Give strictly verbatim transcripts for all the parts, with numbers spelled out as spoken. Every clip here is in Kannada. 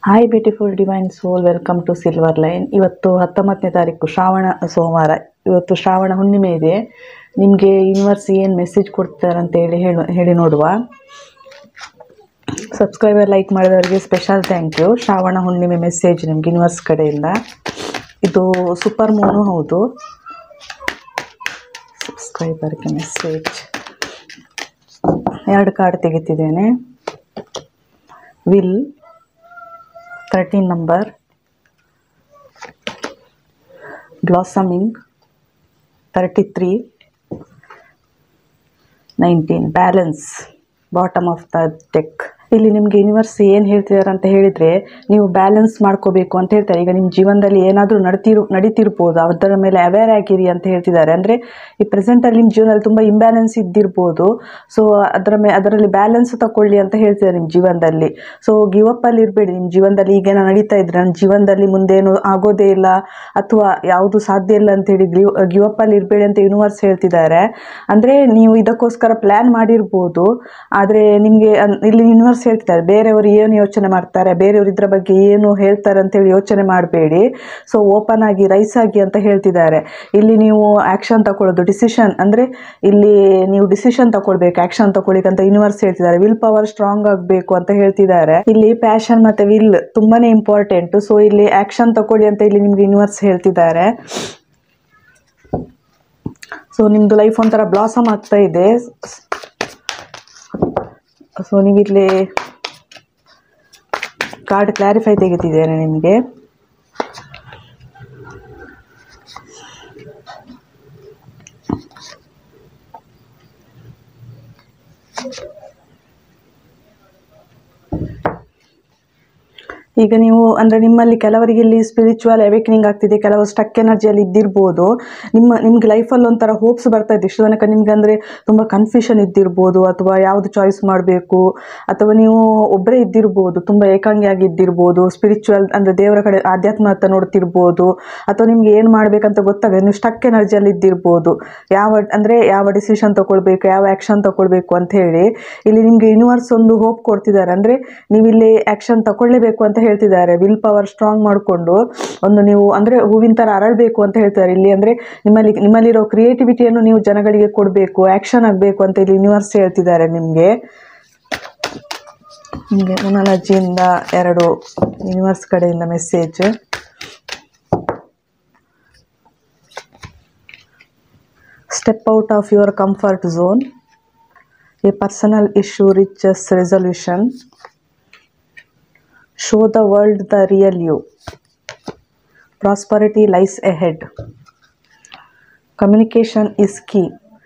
Hi beautiful divine soul, welcome to silver line. ಇವತ್ತು ಹತ್ತೊಂಬತ್ತನೇ ತಾರೀಕು ಶ್ರಾವಣ ಸೋಮವಾರ. ಇವತ್ತು ಶ್ರಾವಣ ಹುಣ್ಣಿಮೆ ಇದೆ. ನಿಮಗೆ ಯೂನಿವರ್ಸ್ ಏನು ಮೆಸೇಜ್ ಕೊಡ್ತಾರೆ ಅಂತ ಹೇಳಿ ಹೇಳು ಹೇಳಿ ನೋಡುವ. ಸಬ್ಸ್ಕ್ರೈಬರ್ ಲೈಕ್ ಮಾಡಿದವರಿಗೆ ಸ್ಪೆಷಲ್ ಥ್ಯಾಂಕ್ ಯು. ಶ್ರಾವಣ ಹುಣ್ಣಿಮೆ ಮೆಸೇಜ್ ನಿಮ್ಗೆ ಯೂನಿವರ್ಸ್ ಕಡೆಯಿಂದ. ಇದು ಸೂಪರ್ ಮೂನು ಹೌದು. ಸಬ್ಸ್ಕ್ರೈಬರ್ಗೆ ಮೆಸೇಜ್ ಎರಡು ಕಾರ್ಡ್ ತೆಗಿತಿದ್ದೇನೆ. Will thirteen number, blossoming thirty-three, nineteen, balance, bottom of the deck. ಇಲ್ಲಿ ನಿಮಗೆ ಯೂನಿವರ್ಸ್ ಏನು ಹೇಳ್ತಿದ್ದಾರೆ ಅಂತ ಹೇಳಿದರೆ, ನೀವು ಬ್ಯಾಲೆನ್ಸ್ ಮಾಡ್ಕೋಬೇಕು ಅಂತ ಹೇಳ್ತಾರೆ. ಈಗ ನಿಮ್ಮ ಜೀವನದಲ್ಲಿ ಏನಾದರೂ ನಡ್ತಿರು ನಡೀತಿರ್ಬೋದು, ಅದರ ಮೇಲೆ ಅವೇರ್ ಆಗಿರಿ ಅಂತ ಹೇಳ್ತಿದ್ದಾರೆ. ಅಂದರೆ ಈ ಪ್ರೆಸೆಂಟಲ್ಲಿ ನಿಮ್ಮ ಜೀವನದಲ್ಲಿ ತುಂಬ ಇಂಬ್ಯಾಲೆನ್ಸ್ ಇದ್ದಿರ್ಬೋದು. ಸೊ ಅದರ ಮೇ ಅದರಲ್ಲಿ ಬ್ಯಾಲೆನ್ಸ್ ತಗೊಳ್ಳಿ ಅಂತ ಹೇಳ್ತಿದ್ದಾರೆ ನಿಮ್ಮ ಜೀವನದಲ್ಲಿ. ಸೊ ಗಿವ್ ಅಪ್ಪಲ್ಲಿ ಇರಬೇಡಿ. ನಿಮ್ಮ ಜೀವನದಲ್ಲಿ ಈಗೇನೋ ನಡೀತಾ ಇದ್ರೆ ನನ್ನ ಜೀವನದಲ್ಲಿ ಮುಂದೇನು ಆಗೋದೇ ಇಲ್ಲ ಅಥವಾ ಯಾವುದು ಸಾಧ್ಯ ಇಲ್ಲ ಅಂತೇಳಿ ಗಿವ್ ಗಿವ್ ಅಪ್ಪಲ್ಲಿ ಇರಬೇಡಿ ಅಂತ ಯೂನಿವರ್ಸ್ ಹೇಳ್ತಿದ್ದಾರೆ. ಅಂದರೆ ನೀವು ಇದಕ್ಕೋಸ್ಕರ ಪ್ಲ್ಯಾನ್ ಮಾಡಿರ್ಬೋದು, ಆದರೆ ನಿಮಗೆ ಇಲ್ಲಿ ಯೂನಿವರ್ಸ್ ಹೇಳ್ತಾರೆ ಬೇರೆಯವರು ಏನು ಯೋಚನೆ ಮಾಡ್ತಾರೆ, ಬೇರೆಯವರು ಇದ್ರ ಬಗ್ಗೆ ಏನು ಹೇಳ್ತಾರೆ ಅಂತೇಳಿ ಯೋಚನೆ ಮಾಡಬೇಡಿ. ಸೊ ಓಪನ್ ಆಗಿ ರೈಸ್ ಆಗಿ ಅಂತ ಹೇಳ್ತಿದ್ದಾರೆ. ಇಲ್ಲಿ ನೀವು ಆ್ಯಕ್ಷನ್ ತಗೊಳ್ಳೋದು, ಡಿಸಿಷನ್ ಅಂದರೆ ಇಲ್ಲಿ ನೀವು ಡಿಸಿಷನ್ ತಗೊಳ್ಬೇಕು, ಆ್ಯಕ್ಷನ್ ತಗೊಳ್ಳಿಕ್ಕೆ ಅಂತ ಯೂನಿವರ್ಸ್ ಹೇಳ್ತಿದ್ದಾರೆ. ವಿಲ್ ಪವರ್ ಸ್ಟ್ರಾಂಗ್ ಆಗಬೇಕು ಅಂತ ಹೇಳ್ತಿದ್ದಾರೆ. ಇಲ್ಲಿ ಪ್ಯಾಷನ್ ಮತ್ತು ವಿಲ್ ತುಂಬಾ ಇಂಪಾರ್ಟೆಂಟ್. ಸೊ ಇಲ್ಲಿ ಆ್ಯಕ್ಷನ್ ತಗೊಳ್ಳಿ ಅಂತ ಇಲ್ಲಿ ನಿಮ್ಗೆ ಯೂನಿವರ್ಸ್ ಹೇಳ್ತಿದ್ದಾರೆ. ಸೊ ನಿಮ್ಮದು ಲೈಫ್ ಒಂಥರ ಬ್ಲಾಸಮ್ ಆಗ್ತಾ ಇದೆ. ಸೊ ನೀವಿಲ್ಲಿ ಕಾರ್ಡ್ ಕ್ಲಾರಿಫೈ ತೆಗಿತಿದ್ದೇನೆ ನಿಮಗೆ. ಈಗ ನೀವು ಅಂದರೆ ನಿಮ್ಮಲ್ಲಿ ಕೆಲವರಿಗೆ ಇಲ್ಲಿ ಸ್ಪಿರಿಚುವಲ್ ಅವೇಕನಿಂಗ್ ಆಗ್ತಿದೆ, ಕೆಲವರು ಸ್ಟಕ್ ಎನರ್ಜಿಯಲ್ಲಿ ಇದ್ದಿರ್ಬೋದು. ನಿಮ್ಮ ನಿಮ್ಗೆ ಲೈಫಲ್ಲಿ ಒಂಥರ ಹೋಪ್ಸ್ ಬರ್ತಾ ಇದೆ. ಇಷ್ಟು ತನಕ ನಿಮ್ಗೆ ಅಂದರೆ ತುಂಬ ಕನ್ಫ್ಯೂಷನ್ ಇದ್ದಿರ್ಬೋದು, ಅಥವಾ ಯಾವುದು ಚಾಯ್ಸ್ ಮಾಡಬೇಕು, ಅಥವಾ ನೀವು ಒಬ್ಬರೇ ಇದ್ದಿರ್ಬೋದು, ತುಂಬ ಏಕಾಂಗಿಯಾಗಿ ಇದ್ದಿರ್ಬೋದು. ಸ್ಪಿರಿಚುವಲ್ ಅಂದರೆ ದೇವರ ಕಡೆ ಆಧ್ಯಾತ್ಮತ ನೋಡ್ತಿರ್ಬೋದು, ಅಥವಾ ನಿಮ್ಗೆ ಏನು ಮಾಡಬೇಕಂತ ಗೊತ್ತಾಗ ನೀವು ಸ್ಟಕ್ ಎನರ್ಜಿಯಲ್ಲಿ ಇದ್ದಿರ್ಬೋದು. ಯಾವ ಅಂದರೆ ಯಾವ ಡಿಸಿಷನ್ ತೊಗೊಳ್ಬೇಕು, ಯಾವ ಆ್ಯಕ್ಷನ್ ತೊಗೊಳ್ಬೇಕು ಅಂತ ಹೇಳಿ ಇಲ್ಲಿ ನಿಮಗೆ ಯೂನಿವರ್ಸ್ ಒಂದು ಹೋಪ್ ಕೊಡ್ತಿದ್ದಾರೆ. ಅಂದರೆ ನೀವು ಇಲ್ಲಿ ಆ್ಯಕ್ಷನ್ ತಗೊಳ್ಳೇಬೇಕು ಅಂತ ಹೇಳ್ತಿದ್ದಾರೆ. ವಿಲ್ ಪವರ್ ಸ್ಟ್ರಾಂಗ್ ಮಾಡಿಕೊಂಡು ಒಂದು ನೀವು ಅಂದರೆ ಹೂವಿನ ಥರ ಅರಳಬೇಕು ಅಂತ ಹೇಳ್ತಾರೆ ಇಲ್ಲಿ. ಅಂದರೆ ನಿಮ್ಮಲ್ಲಿ ನಿಮ್ಮಲ್ಲಿರೋ ಕ್ರಿಯೇಟಿವಿಟಿಯನ್ನು ನೀವು ಜನಗಳಿಗೆ ಕೊಡಬೇಕು, ಆ್ಯಕ್ಷನ್ ಆಗಬೇಕು ಅಂತ ಇಲ್ಲಿ ಯೂನಿವರ್ಸ್ ಹೇಳ್ತಿದ್ದಾರೆ ನಿಮಗೆ. ನಿಮಗೆ ಮುನಾಲಜಿಯಿಂದ ಎರಡು ಯೂನಿವರ್ಸ್ ಕಡೆಯಿಂದ message. Step out of your comfort zone. A personal issue reaches resolution. Show the world the real you. Prosperity lies ahead. Communication is key.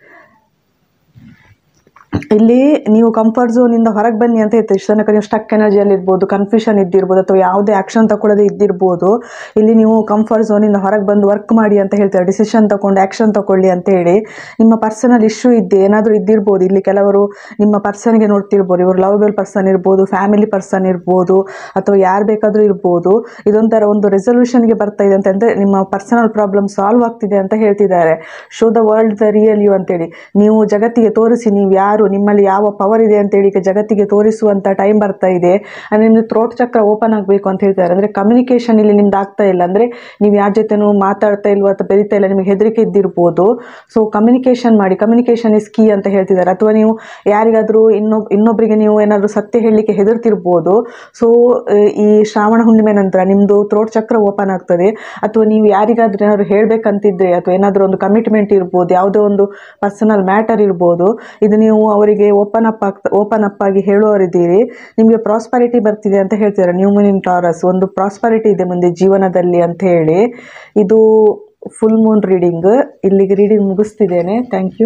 ಇಲ್ಲಿ ನೀವು ಕಂಫರ್ಟ್ ಝೋನಿಂದ ಹೊರಗೆ ಬನ್ನಿ ಅಂತ ಹೇಳ್ತೀವಿ. ಇಷ್ಟು ತನಕ ನೀವು ಸ್ಟಕ್ ಎನರ್ಜಿಯಲ್ಲಿ ಇರ್ಬೋದು, ಕನ್ಫ್ಯೂಷನ್ ಇದ್ದಿರ್ಬೋದು, ಅಥವಾ ಯಾವುದೇ ಆ್ಯಕ್ಷನ್ ತಗೊಳ್ಳೋದೇ ಇದ್ದಿರ್ಬೋದು. ಇಲ್ಲಿ ನೀವು ಕಂಫರ್ಟ್ ಝೋನಿಂದ ಹೊರಗೆ ಬಂದು ವರ್ಕ್ ಮಾಡಿ ಅಂತ ಹೇಳ್ತಾರೆ. ಡಿಸಿಷನ್ ತಗೊಂಡು ಆ್ಯಕ್ಷನ್ ತಗೊಳ್ಳಿ ಅಂತೇಳಿ. ನಿಮ್ಮ ಪರ್ಸನಲ್ ಇಶ್ಯೂ ಇದ್ದೆ ಏನಾದರೂ ಇದ್ದಿರ್ಬೋದು. ಇಲ್ಲಿ ಕೆಲವರು ನಿಮ್ಮ ಪರ್ಸನ್ಗೆ ನೋಡ್ತಿರ್ಬೋದು. ಇವರು ಲವಬಲ್ ಪರ್ಸನ್ ಇರ್ಬೋದು, ಫ್ಯಾಮಿಲಿ ಪರ್ಸನ್ ಇರ್ಬೋದು, ಅಥವಾ ಯಾರು ಬೇಕಾದರೂ ಇರ್ಬೋದು. ಇದೊಂಥರ ಒಂದು ರೆಸೊಲ್ಯೂಷನ್ಗೆ ಬರ್ತಾ ಇದೆ ಅಂತಂದರೆ ನಿಮ್ಮ ಪರ್ಸನಲ್ ಪ್ರಾಬ್ಲಮ್ ಸಾಲ್ವ್ ಆಗ್ತಿದೆ ಅಂತ ಹೇಳ್ತಿದ್ದಾರೆ. Show the world the real you ಅಂತೇಳಿ ನೀವು ಜಗತ್ತಿಗೆ ತೋರಿಸಿ ನೀವು ಯಾರು, ನಿಮ್ಮಲ್ಲಿ ಯಾವ ಪವರ್ ಇದೆ ಅಂತೇಳಿ ಜಗತ್ತಿಗೆ ತೋರಿಸುವಂಥ ಟೈಮ್ ಬರ್ತಾ ಇದೆ. ಅಂದರೆ ನಿಮ್ಮದು ಥ್ರೋಟ್ ಚಕ್ರ ಓಪನ್ ಆಗಬೇಕು ಅಂತ ಹೇಳ್ತಾರೆ. ಅಂದರೆ ಕಮ್ಯುನಿಕೇಷನ್ ಇಲ್ಲಿ ನಿಮ್ದು ಆಗ್ತಾ ಇಲ್ಲ. ಅಂದರೆ ನೀವು ಯಾರ ಜೊತೆನೂ ಮಾತಾಡ್ತಾ ಇಲ್ವೋ ಅಥವಾ ಬೆರಿತಾ ಇಲ್ಲ, ನಿಮಗೆ ಹೆದರಿಕೆ ಇದ್ದಿರ್ಬೋದು. ಸೊ ಕಮ್ಯುನಿಕೇಷನ್ ಮಾಡಿ, ಕಮ್ಯುನಿಕೇಷನ್ ಇಸ್ ಕೀ ಅಂತ ಹೇಳ್ತಿದ್ದಾರೆ. ಅಥವಾ ನೀವು ಯಾರಿಗಾದರೂ ಇನ್ನೊಬ್ ಇನ್ನೊಬ್ಬರಿಗೆ ನೀವು ಏನಾದರೂ ಸತ್ಯ ಹೇಳಲಿಕ್ಕೆ ಹೆದರ್ತಿರ್ಬೋದು. ಸೊ ಈ ಶ್ರಾವಣ ಹುಣ್ಣಿಮೆ ನಂತರ ನಿಮ್ಮದು ಥ್ರೋಟ್ ಚಕ್ರ ಓಪನ್ ಆಗ್ತದೆ. ಅಥವಾ ನೀವು ಯಾರಿಗಾದ್ರೂ ಏನಾದರೂ ಹೇಳಬೇಕಂತಿದ್ರೆ, ಅಥವಾ ಏನಾದರೂ ಒಂದು ಕಮಿಟ್ಮೆಂಟ್ ಇರ್ಬೋದು, ಯಾವುದೋ ಒಂದು ಪರ್ಸನಲ್ ಮ್ಯಾಟರ್ ಇರ್ಬೋದು, ಇದು ನೀವು ಅವರಿಗೆ ಓಪನ್ ಅಪ್ ಆಗ್ತಾ ಓಪನ್ ಅಪ್ ಆಗಿ ಹೇಳೋರಿದ್ದೀರಿ. ನಿಮಗೆ ಪ್ರಾಸ್ಪರಿಟಿ ಬರ್ತಿದೆ ಅಂತ ಹೇಳ್ತಿದ್ದಾರೆ. ನ್ಯೂ ಮೂನ್ ಇನ್ ಟಾರಸ್, ಒಂದು ಪ್ರಾಸ್ಪರಿಟಿ ಇದೆ ಮುಂದೆ ಜೀವನದಲ್ಲಿ ಅಂತ ಹೇಳಿ. ಇದು ಫುಲ್ ಮೂನ್ ರೀಡಿಂಗ್. ಇಲ್ಲಿಗೆ ರೀಡಿಂಗ್ ಮುಗಿಸ್ತಿದ್ದೇನೆ. Thank you.